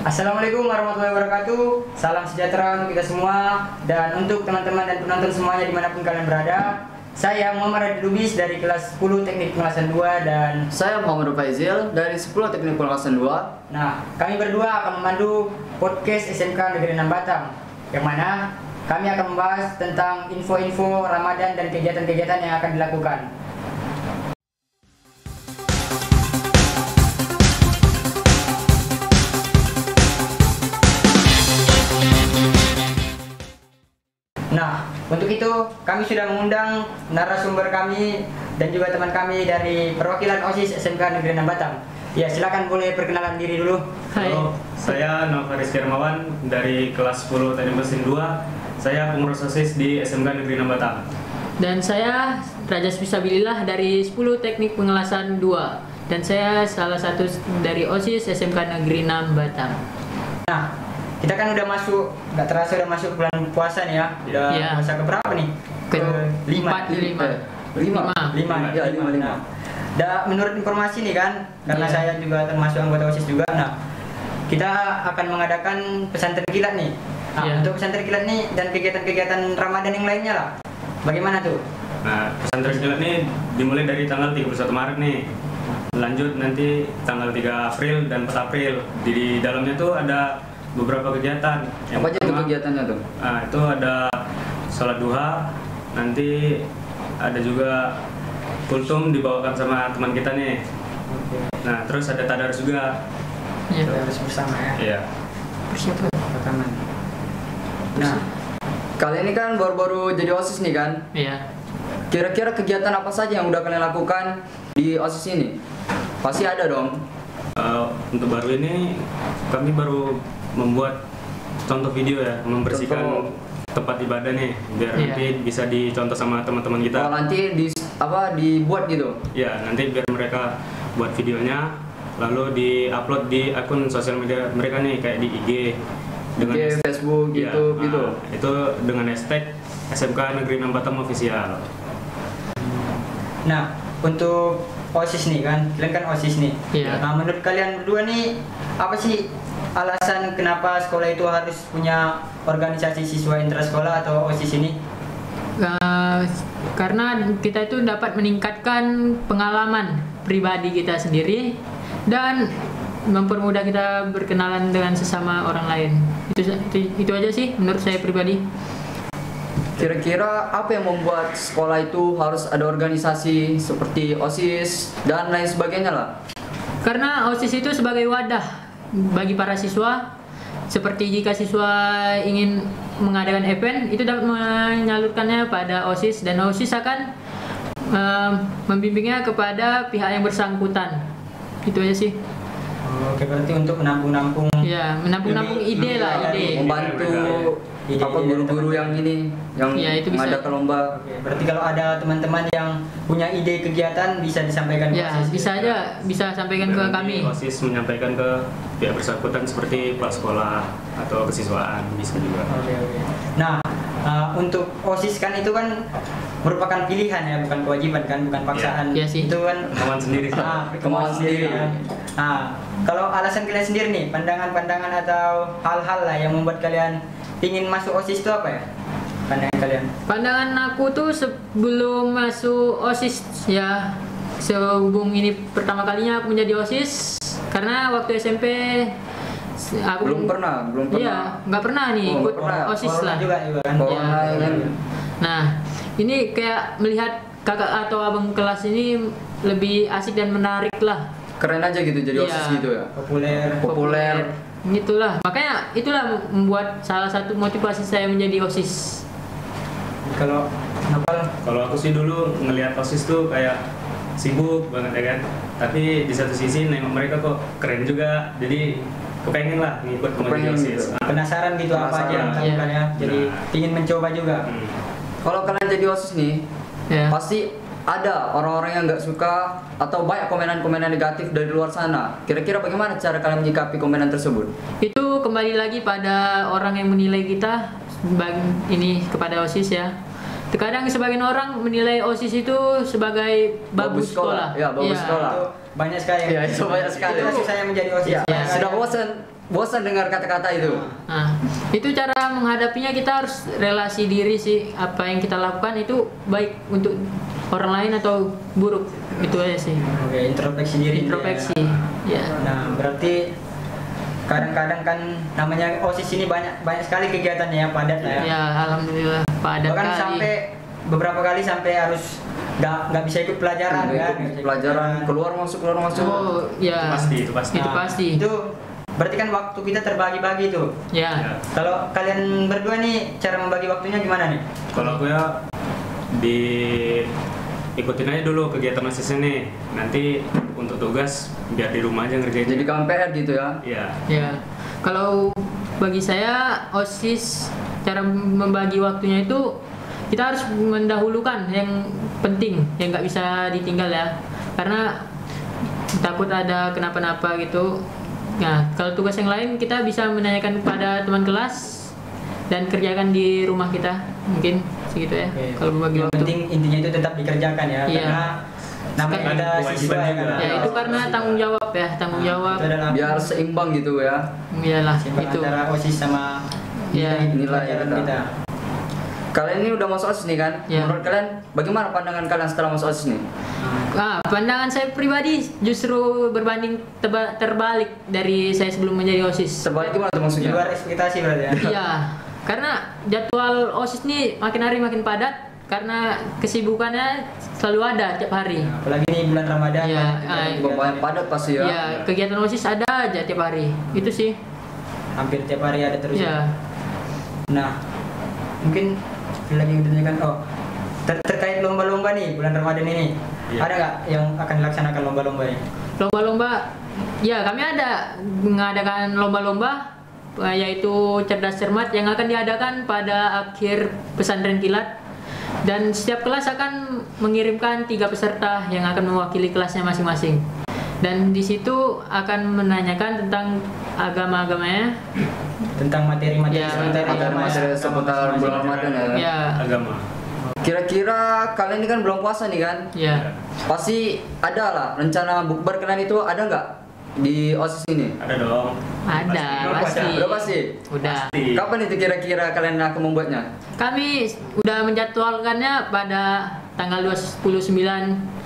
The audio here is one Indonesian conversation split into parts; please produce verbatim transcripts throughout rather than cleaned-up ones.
Assalamualaikum warahmatullahi wabarakatuh. Salam sejahtera untuk kita semua dan untuk teman-teman dan penonton semuanya dimanapun kalian berada. Saya Muhammad Radit Lubis dari kelas sepuluh Teknik Pengawasan dua dan saya Muhammad Faizil dari sepuluh Teknik Pengawasan dua. Nah, kami berdua akan memandu podcast S M K Negeri enam Batam, yang mana kami akan membahas tentang info-info Ramadan dan kegiatan-kegiatan yang akan dilakukan. Nah, untuk itu kami sudah mengundang narasumber kami dan juga teman kami dari perwakilan OSIS S M K Negeri enam Batam. Ya, silakan boleh perkenalan diri dulu. Hai. Halo, saya Novaris Hermawan dari kelas sepuluh Teknik Mesin dua. Saya pengurus OSIS di S M K Negeri enam Batam. Dan saya Rajas Fisabilillah dari sepuluh Teknik Pengawasan dua. Dan saya salah satu dari OSIS S M K Negeri enam Batam. Nah, kita kan udah masuk, nggak terasa udah masuk bulan puasa nih ya. Udah ya. puasa ke berapa nih? Ke lima. empat, lima. Lima. Lima. Ya, lima, lima. Nah, da, menurut informasi nih kan, karena ya. saya juga termasuk anggota OSIS juga. Nah, kita akan mengadakan pesantren kilat nih. Nah, ya. untuk pesantren kilat nih dan kegiatan-kegiatan Ramadan yang lainnya lah. Bagaimana tuh? Nah, pesantren kilat ini dimulai dari tanggal tiga puluh satu Maret nih. Lanjut nanti tanggal tiga April dan empat April. Di dalamnya tuh ada beberapa kegiatan. Yang Apa aja itu pertama, kegiatannya tuh? Nah, itu ada sholat duha, nanti ada juga kultum dibawakan sama teman kita nih. Nah, terus ada tadarus juga. Ya. Kita harus bersama ya. Iya. Persiapan. Rekaman. Nah, Kalian ini kan baru-baru jadi OSIS nih kan? Iya. Kira-kira kegiatan apa saja yang udah kalian lakukan di OSIS ini? Pasti ada dong. Uh, untuk baru ini kami baru membuat contoh video ya, membersihkan Contoh. tempat ibadah nih biar Iya. nanti bisa dicontoh sama teman-teman kita. Oh, nanti di apa dibuat gitu? Ya, nanti biar mereka buat videonya lalu di-upload di akun sosial media mereka nih kayak di I G dengan Di hashtag- Facebook, ya, YouTube nah, gitu. Itu dengan hashtag S M K Negeri enam Batam Official. nah untuk OSIS nih kan, kalian kan OSIS nih. Iya. Nah, menurut kalian berdua nih apa sih alasan kenapa sekolah itu harus punya organisasi siswa intrasekolah atau OSIS ini? Uh, karena kita itu dapat meningkatkan pengalaman pribadi kita sendiri dan mempermudah kita berkenalan dengan sesama orang lain. Itu itu, itu aja sih menurut saya pribadi. Kira-kira apa yang membuat sekolah itu harus ada organisasi seperti OSIS dan lain sebagainya lah? Karena OSIS itu sebagai wadah bagi para siswa. Seperti jika siswa ingin mengadakan event, itu dapat menyalurkannya pada OSIS dan OSIS akan um, membimbingnya kepada pihak yang bersangkutan. Itu aja sih. Oke, berarti untuk menampung-nampung. Ya, menampung-nampung ide lah, ide. Membantu Ide-ide apa dari guru-guru teman-teman. yang ini yang Ya, itu bisa. mengadakan lomba. Oke, berarti kalau ada teman-teman yang punya ide kegiatan bisa disampaikan ke Ya, OSIS. bisa aja, bisa sampaikan ke Dan nanti kami. OSIS menyampaikan ke pihak bersangkutan seperti kepala sekolah atau kesiswaan bisa juga. Oke, oke. Nah, uh, untuk OSIS kan itu kan merupakan pilihan ya, bukan kewajiban kan, bukan paksaan. Iya sih. Itu kan Kemauan sendiri. ah, Kemauan sendiri. kan. Nah, kalau alasan kalian sendiri nih, pandangan-pandangan atau hal-hal lah yang membuat kalian ingin masuk OSIS itu apa ya? Pandangan kalian? Pandangan aku tuh sebelum masuk OSIS ya, sehubung ini pertama kalinya aku menjadi OSIS karena waktu S M P aku Belum pernah, belum pernah. Iya, nggak pernah nih Oh, ikut nggak pernah. OSIS Corona lah. juga juga kan. Corona Iya. kan. Nah, ini kayak melihat kakak atau abang kelas ini lebih asik dan menarik lah. Keren aja gitu jadi Iya. OSIS gitu ya. Populer. Populer. Itulah, makanya itulah membuat salah satu motivasi saya menjadi OSIS. Kalau Nopal, Kalau aku sih dulu ngelihat OSIS tuh kayak sibuk banget ya kan. Tapi di satu sisi nengok mereka kok keren juga. Jadi kepengen lah ngikut kembali Kepengen OSIS. gitu. Nah, penasaran gitu apa aja yang Penasaran. dilakukan ya. Jadi Nah. ingin mencoba juga. hmm. Kalau kalian jadi OSIS nih, Ya. pasti ada orang-orang yang nggak suka atau banyak komenan-komenan negatif dari luar sana. Kira-kira bagaimana cara kalian menyikapi komenan tersebut? Itu kembali lagi pada orang yang menilai kita bagi ini kepada OSIS ya. Terkadang sebagian orang menilai OSIS itu sebagai bagus, Bagus sekolah. sekolah. Ya, bagus sekolah. Itu banyak sekali. Iya, itu banyak sekali. Itu maksud saya menjadi OSIS. Ya, Ya. sudah bosan bosan dengar kata-kata itu. Nah, itu cara menghadapinya, kita harus relasi diri sih, apa yang kita lakukan itu baik untuk orang lain atau buruk, itu aja sih. Oke, introspeksi diri. Introspeksi. Ya. Ya. Nah, berarti kadang-kadang kan namanya OSIS ini banyak banyak sekali kegiatannya ya, padat lah ya. Ya, alhamdulillah padat Bahkan kali. sampai beberapa kali sampai harus nggak nggak bisa ikut pelajaran Nggak kan. ikut Nggak bisa ikut pelajaran, keluar masuk keluar masuk. Oh, ya. Itu pasti, itu pasti. Itu Nah, pasti. Itu berarti kan waktu kita terbagi-bagi tuh. Ya. Ya. Kalau kalian berdua nih cara membagi waktunya gimana nih? Kalau aku ya di ikutin aja dulu kegiatan OSISnya nih. Nanti untuk tugas biar di rumah aja ngerjain. Jadi kamu P R gitu ya. Iya. Ya. Kalau bagi saya OSIS cara membagi waktunya itu kita harus mendahulukan yang penting, yang nggak bisa ditinggal ya. Karena takut ada kenapa-napa gitu. Nah, kalau tugas yang lain kita bisa menanyakan kepada teman kelas dan kerjakan di rumah kita, mungkin segitu ya. Oke. Kalau membagi Yang waktu. penting intinya itu tetap dikerjakan ya, Iya. karena namanya Sekarang ada kewajiban siswa ya juga. kan. Ya itu karena tanggung jawab ya, tanggung jawab. Itu adalah Biar seimbang gitu ya. Iyalah seimbang itu. antara OSIS sama Ya. nilai Nilai pelajaran kita. kita. Kalian ini udah masuk OSIS nih kan? Ya. Menurut kalian bagaimana pandangan kalian setelah masuk OSIS nih? Ah, pandangan saya pribadi justru berbanding teba- terbalik dari saya sebelum menjadi OSIS. Terbalik gimana tuh Di maksudnya? luar ekspektasi berarti ya. Iya, karena jadwal OSIS nih makin hari makin padat karena kesibukannya selalu ada tiap hari. Nah, apalagi ini bulan Ramadan. Iya, kan, ah, kegiatan- Pemain padat pasti ya. Iya, kegiatan OSIS ada aja tiap hari. Itu sih. hampir tiap hari ada terus. Iya. Nah, mungkin lagi ditanyakan, oh ter- terkait lomba-lomba nih bulan Ramadan ini, Iya. ada nggak yang akan dilaksanakan lomba-lomba ini? Lomba-lomba, ya kami ada mengadakan lomba-lomba eh, yaitu cerdas cermat yang akan diadakan pada akhir pesantren kilat, dan setiap kelas akan mengirimkan tiga peserta yang akan mewakili kelasnya masing-masing, dan di situ akan menanyakan tentang agama-agamanya. Tentang materi-materi Ya, seputar Ada agama, materi agama seputar masing-masing. bulan Ramadan ya. Ya, Agama. Kira-kira kalian ini kan belum puasa nih kan? ya, Pasti ada lah rencana bukber kalian itu, ada nggak di OSIS ini? Ada dong. ada Pasti. pasti. Udah pasti. Udah. Pasti. Kapan itu kira-kira kalian akan membuatnya? Kami udah menjadwalkannya pada tanggal dua puluh sembilan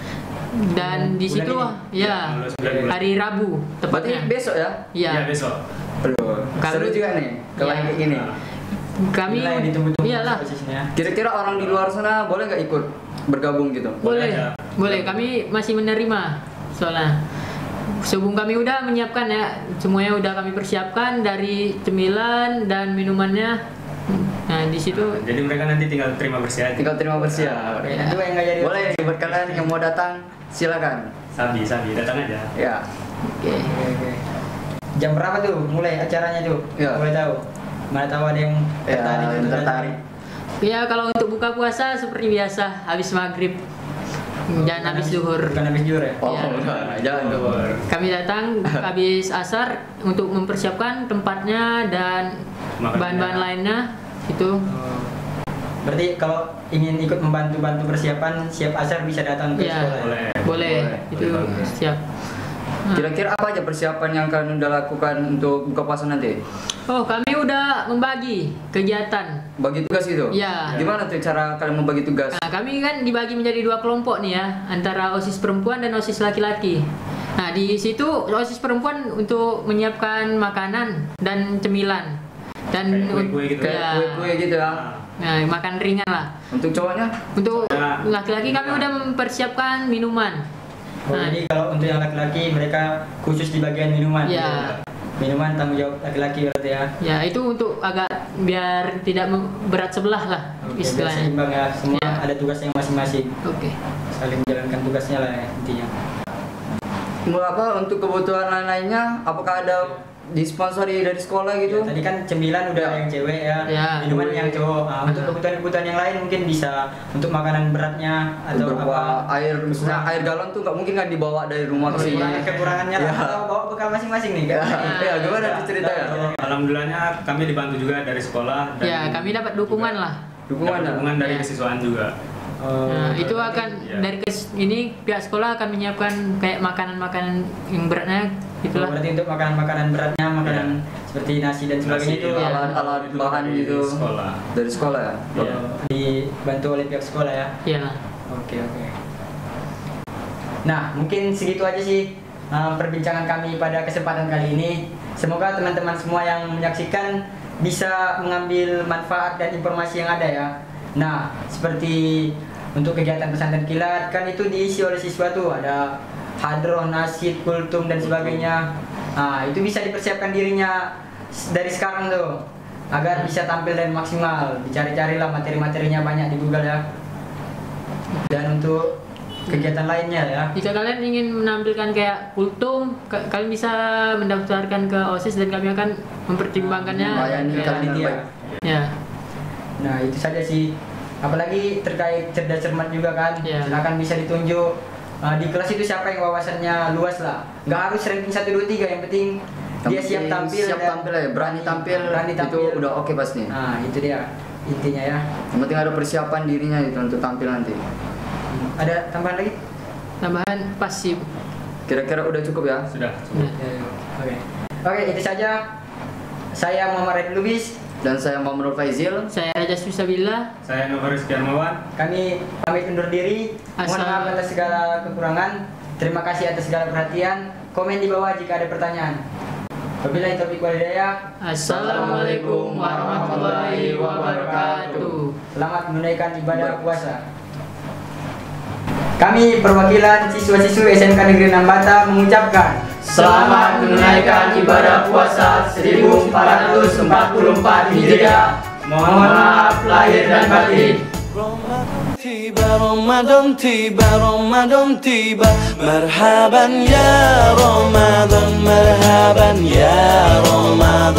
dan di Bulan situ ini? ya dua puluh sembilan bulan. hari Rabu Berarti tepatnya. besok ya? Iya. Iya, besok. Aduh, Kami- seru juga nih kalau Iya. yang kayak gini. Nah, Kami Inilah yang ditunggu-tunggu iyalah. OSISnya. Kira-kira orang di luar sana boleh nggak ikut bergabung gitu? Boleh. Boleh aja. Boleh, kami masih menerima soalnya. Sebelum kami udah menyiapkan ya, semuanya udah kami persiapkan dari cemilan dan minumannya. Nah, di situ jadi mereka nanti tinggal terima bersih aja. Tinggal terima bersih ya. Ya. Itu yang nggak jadi Boleh OSIS. buat kalian yang mau datang silakan. Sabi, sabi, datang aja. Ya. oke. Oke, oke. Jam berapa tuh mulai acaranya tuh? Ya. Boleh tahu? Mana tahu ada yang Ya, tertarik yang untuk tertarik. Ya, kalau untuk buka puasa seperti biasa, habis maghrib dan Bukan habis zuhur. Bukan habis zuhur ya? Oh, Ya. enggak, jangan dong. Kami datang habis asar untuk mempersiapkan tempatnya dan Makanannya. bahan-bahan lainnya itu. Oh. Berarti kalau ingin ikut membantu-bantu persiapan siap asar bisa datang ke Ya, sekolah. ya? Boleh. boleh, Boleh, itu boleh banget. siap. Nah. Kira-kira apa aja persiapan yang kalian udah lakukan untuk buka puasa nanti? Oh, kami udah membagi kegiatan. Bagi tugas gitu? Ya. Gimana tuh cara kalian membagi tugas? Nah, kami kan dibagi menjadi dua kelompok nih ya, antara OSIS perempuan dan OSIS laki-laki. Nah, di situ OSIS perempuan untuk menyiapkan makanan dan cemilan. Dan Kayak kue-kue gitu Kayak ya. kue-kue gitu ya. Nah, makan ringan lah. Untuk cowoknya? Untuk Ya. laki-laki kami udah mempersiapkan minuman. Oh, Nah. jadi kalau untuk yang laki-laki mereka khusus di bagian minuman. Ya. Minuman tanggung jawab laki-laki berarti ya. Ya, itu untuk agak biar tidak mem- berat sebelah lah Oke, biar istilahnya. seimbang ya. Semua Ya. ada tugasnya masing-masing. Oke. Saling menjalankan tugasnya lah ya, intinya. Mau apa untuk kebutuhan lain-lainnya? Apakah ada disponsori dari sekolah gitu? Ya, tadi kan cemilan udah Ya. yang cewek ya, Ya. minuman yang cowok. Nah, untuk Ah. kebutuhan-kebutuhan yang lain mungkin bisa untuk makanan beratnya atau Beberapa apa air, misalnya kekurangan- air galon tuh nggak mungkin kan dibawa dari rumah ke sini. kekurangan kekurangannya lah, Ya. atau bawa bekal masing-masing nih Ya, kan. ya gimana tuh ceritanya? Alhamdulillahnya kami dibantu juga dari sekolah dan Ya, kami dapat dukungan juga lah. Dukungan dapat ya? dukungan dari Ya. kesiswaan juga. Oh, Nah, itu berarti- akan iya. dari kes ini pihak sekolah akan menyiapkan kayak makanan-makanan yang beratnya Oh, itulah. berarti untuk makanan-makanan beratnya, makanan seperti nasi dan sebagainya Nasi, itu iya. Alat-alat Itu bahan dari gitu sekolah. dari sekolah ya. Iya. oh, dibantu oleh pihak sekolah ya. Ya. Oke oke. Nah mungkin segitu aja sih uh, perbincangan kami pada kesempatan kali ini. Semoga teman-teman semua yang menyaksikan bisa mengambil manfaat dan informasi yang ada ya. Nah seperti untuk kegiatan pesantren kilat kan itu diisi oleh siswa tuh, ada hadroh, nasid, kultum dan sebagainya. Nah itu bisa dipersiapkan dirinya dari sekarang tuh agar bisa tampil dan maksimal. Dicari-carilah materi-materinya banyak di Google ya. Dan untuk kegiatan lainnya ya. Jika kalian ingin menampilkan kayak kultum, ka- kalian bisa mendaftarkan ke OSIS dan kami akan mempertimbangkannya. Melayani Ya. kalian dengan Iya. baik. Ya. Nah itu saja sih. Apalagi terkait cerdas cermat juga kan. Iya. Silakan bisa ditunjuk. Uh, di kelas itu siapa yang wawasannya luas lah. Nggak harus ranking satu dua tiga, yang penting Yang dia siap penting tampil. siap dan tampil ya, berani tampil, berani tampil. itu udah oke pasti. Nah itu dia intinya ya. Yang penting ada persiapan dirinya itu untuk tampil nanti. Hmm, Ada tambahan lagi? Tambahan pasif. Kira-kira udah cukup ya? Sudah. Ya. Ya, ya. Oke. Oke itu saja. Saya Muhammad Radit Lubis. Dan saya Muhammad Nur Faizil. Saya Raja Susabila. Saya Novaris Kiarmawan. Kami pamit undur diri. Mohon Asal- maaf atas segala kekurangan. Terima kasih atas segala perhatian. Komen di bawah jika ada pertanyaan. Wabillahi taufiq wal hidayah. Assalamualaikum warahmatullahi wabarakatuh. Selamat menunaikan ibadah puasa. Kami perwakilan siswa-siswi S M K Negeri Nambata mengucapkan Selamat menunaikan ibadah puasa seribu empat ratus empat puluh empat Hijriah. Mohon maaf lahir dan batin. تيبا رمضان تيبا رمضان تيبا مرحبا يا رمضان مرحبا يا رمضان